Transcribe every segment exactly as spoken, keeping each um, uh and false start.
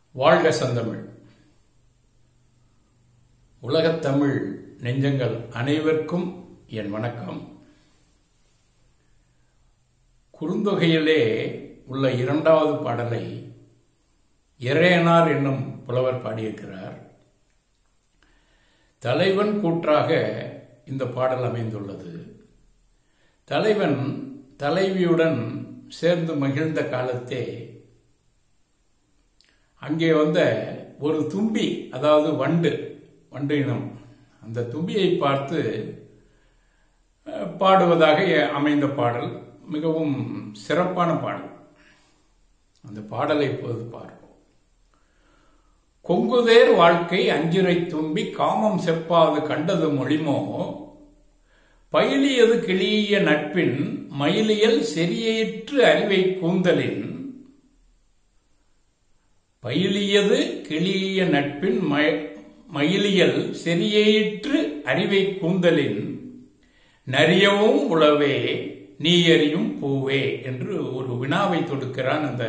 வாழ்க செந்தமிழ். உலகத் தமிழ் நெஞ்சங்கள் அனைவருக்கும் என் வணக்கம். குறுந்தொகையிலே உள்ள இரண்டாவது பாடலை இறையனார் என்னும் புலவர் பாடியிருக்கிறார். தலைவன் கூற்றாக இந்த பாடல் அமைந்துள்ளது. தலைவன் தலைவியுடன் சேர்ந்து மகிழ்ந்த காலத்தே அங்கே வந்த ஒரு தும்பி, அதாவது வண்டு வண்டு இனம், அந்த தும்பியை பார்த்து பாடுவதாக அமைந்த பாடல். மிகவும் சிறப்பான பாடல். அந்த பாடலை இப்போது பார்ப்போம். கொங்குதேர் வாழ்க்கை அஞ்சிரை தும்பி காமம் செப்பாது கண்டது மொழிமோ, பயிலியது கிளிய நட்பின் மயிலியல் செரியேற்று அறிவை கூந்தலின். பயிலியது கிளிய நட்பின் மயிலியல் செரியேற்று அறிவை கூந்தலின், நரியவும் உளவே நீ எறியும் பூவே என்று ஒரு வினாவை தொடுக்கிறான் அந்த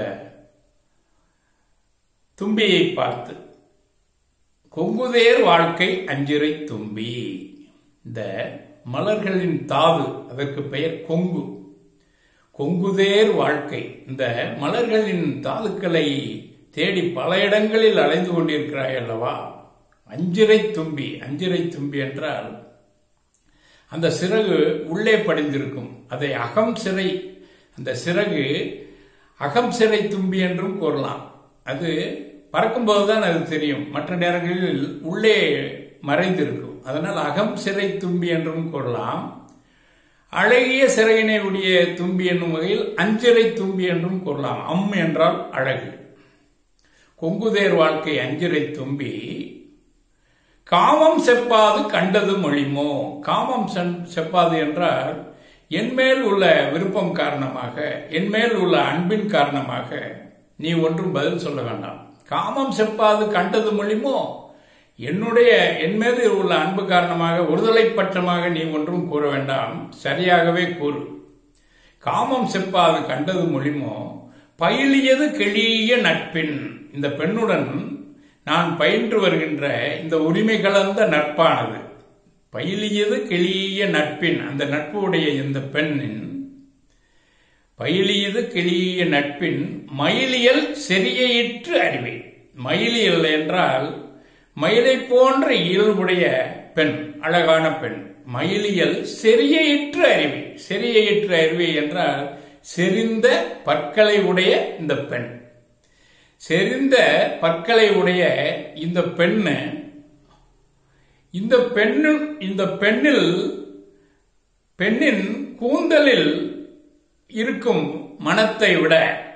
தும்பியை பார்த்து. கொங்குதேர் வாழ்க்கை அஞ்சிரை தும்பி. இந்த மலர்களின் தாது, அதற்கு பெயர் கொங்கு. கொங்குதேர் வாழ்க்கை, இந்த மலர்களின் தாதுக்களை தேடி பல இடங்களில் அலைந்து கொண்டிருக்கிறாய் அல்லவா. அஞ்சிரை தும்பி. அஞ்சிரை தும்பி என்றால் அந்த சிறகு உள்ளே படிந்திருக்கும். அதை அகம் சிறை, அந்த சிறகு அகம் சிறை தும்பி என்றும் கூறலாம். அது பறக்கும்போதுதான் அது தெரியும், மற்ற நேரங்களில் உள்ளே மறைந்திருக்கும். அதனால் அகம் சிறை தும்பி என்றும் கூறலாம். அழகிய சிறையினை உடைய தும்பி என்னும் வகையில் அஞ்சிரை தும்பி என்றும் கூறலாம். அம் என்றால் அழகு. கொங்குதேர் வாழ்க்கை அஞ்சிரை தும்பி காமம் செப்பாது கண்டது மொழிமோ. காமம் செப்பாது என்றால் என்மேல் உள்ள விருப்பம் காரணமாக, என்மேல் உள்ள அன்பின் காரணமாக நீ ஒன்றும் பதில் சொல்ல வேண்டாம். காமம் செப்பாது கண்டது மொழிமோ, என்னுடைய என்மேல் உள்ள அன்பு காரணமாக ஒருதலை பட்சமாக நீ ஒன்றும் கூற வேண்டாம், சரியாகவே கூறு. காமம் செப்பாது கண்டது மொழிமோ, பயிலியது கிளிய நட்பின். இந்த பெண்ணுடன் நான் பயின்று வருகின்ற இந்த உரிமை கலந்த நட்பானது, பயிலியது கிளிய நட்பின், அந்த நட்பு உடைய இந்த பெண்ணின் பயிலியது கிளிய நட்பின் மயிலியல் செரியேற்று அறிவை. மயிலியல் என்றால் மயிலை போன்ற இயல்புடைய பெண், அழகான பெண். மயிலியல் செரியேற்று அறிவை. செரியேற்று அறிவை என்றால் செறிந்த பற்களை உடைய இந்த பெண். செறிந்த பற்களை உடைய இந்த பெண்ணு, இந்த பெண்ணு இந்த பெண்ணில் பெண்ணின் கூந்தலில் இருக்கும் மனத்தை விட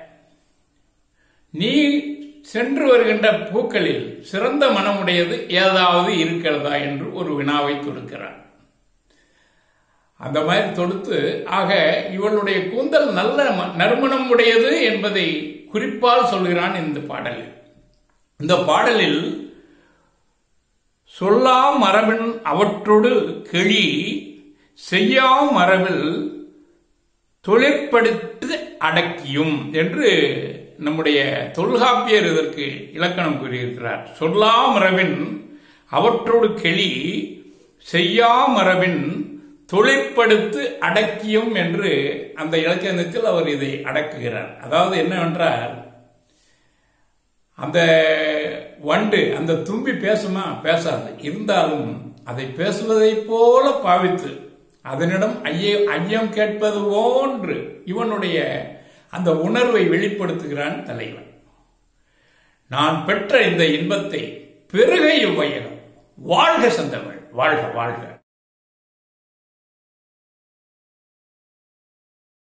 நீ சென்று வருகின்ற பூக்களில் சிறந்த மனமுடையது ஏதாவது இருக்கிறதா என்று ஒரு வினாவை தொடுக்கிறார். அந்த மாதிரி தொடுத்து, ஆக இவளுடைய கூந்தல் நல்ல நறுமணம் உடையது என்பதை குறிப்பால் சொல்கிறான் இந்த பாடலில். இந்த பாடலில் சொல்லாம் மரபின் அவற்றோடு கிளி செய்யாம் மரபில் தொழிற்படுத்தி அடக்கியும் என்று நம்முடைய தொல்காப்பியர் இதற்கு இலக்கணம் கூறியிருக்கிறார். சொல்லா மரபின் அவற்றோடு கிளி செய்யா மரபின் தொழிற்படுத்து அடக்கியும் என்று அந்த இலக்கணத்தில் அவர் இதை அடக்குகிறார். அதாவது என்னவென்றால், அந்த வண்டு, அந்த தும்பி பேசுமா? பேசாது. இருந்தாலும் அதை பேசுவதை போல பாவித்து அதனிடம் ஐய ஐயம் கேட்பது போன்று இவனுடைய அந்த உணர்வை வெளிப்படுத்துகிறான் தலைவன். நான் பெற்ற இந்த இன்பத்தை பெருக இவ்வையகம். வாழ்க செந்தமிழ். வாழ்க வாழ்க.